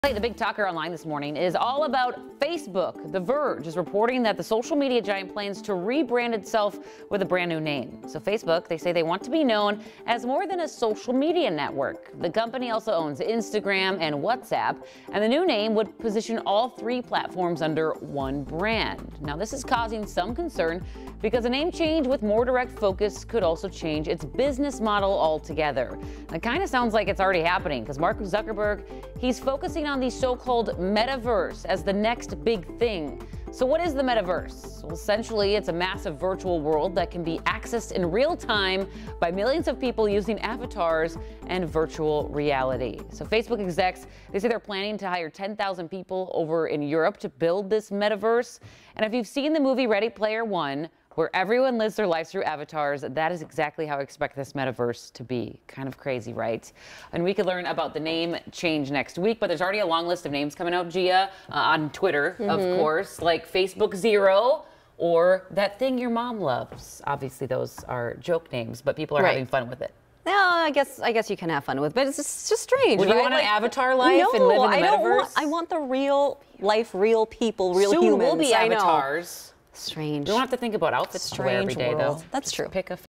The big talker online this morning is all about Facebook. The Verge is reporting that the social media giant plans to rebrand itself with a brand new name. So Facebook, they say they want to be known as more than a social media network. The company also owns Instagram and WhatsApp, and the new name would position all three platforms under one brand. Now, this is causing some concern because a name change with more direct focus could also change its business model altogether. It kind of sounds like it's already happening because Mark Zuckerberg, he's focusing on the so-called metaverse as the next big thing. So what is the metaverse? Well, essentially, it's a massive virtual world that can be accessed in real time by millions of people using avatars and virtual reality. So Facebook execs, they say they're planning to hire 10,000 people over in Europe to build this metaverse. And if you've seen the movie Ready Player One, where everyone lives their lives through avatars, that is exactly how I expect this metaverse to be. Kind of crazy, right? And we could learn about the name change next week, but there's already a long list of names coming out, Gia, on Twitter, of course, like Facebook Zero or that thing your mom loves. Obviously, those are joke names, but people are having fun with it. No, I guess you can have fun with, but it's just strange. Would right? you want an avatar life and live in the metaverse? I want the real life, real people, real Soon humans. will be avatars. Strange. You don't have to think about outfits to wear every day, though. That's true. Pick a